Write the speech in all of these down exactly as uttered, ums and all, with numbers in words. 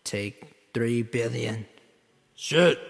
take three billion. Shit.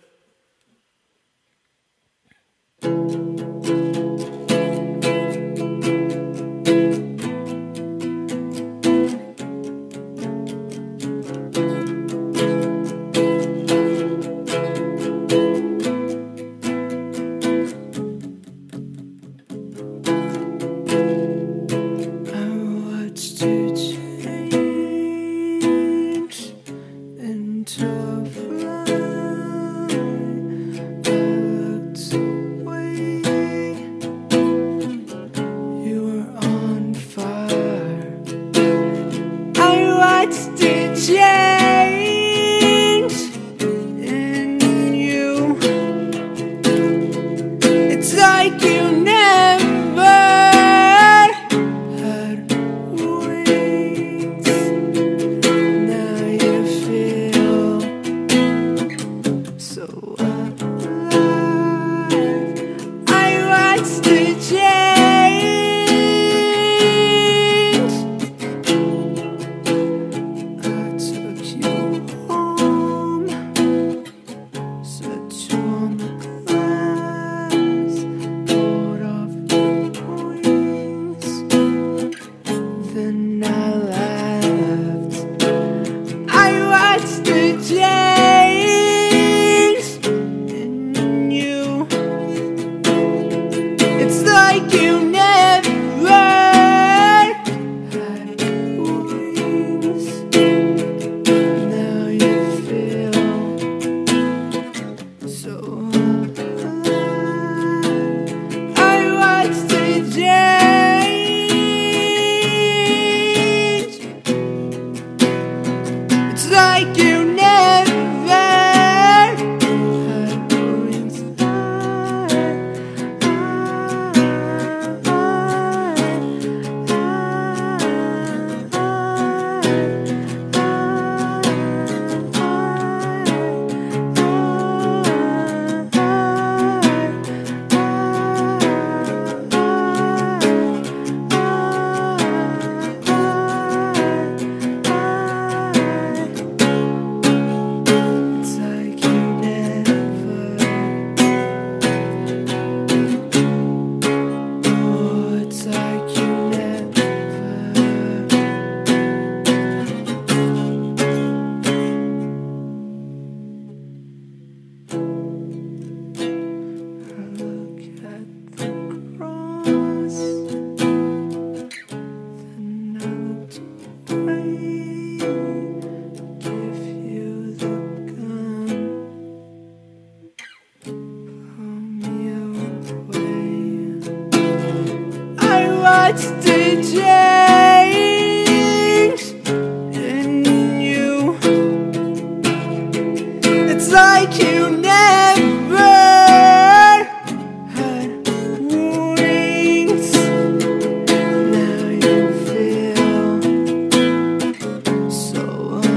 What's the change in you? It's like you never had wings. Now you feel so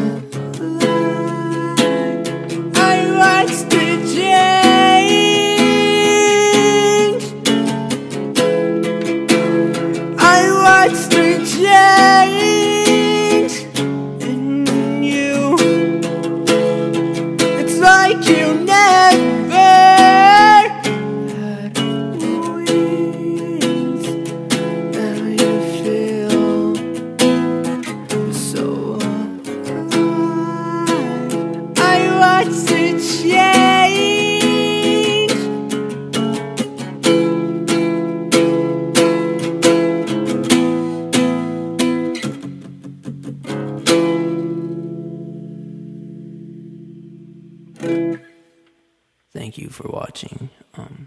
alive. I watched the change. What's the change in you? It's like you never had wings. Now you feel so alive. I watched the change. Thank you for watching. Um,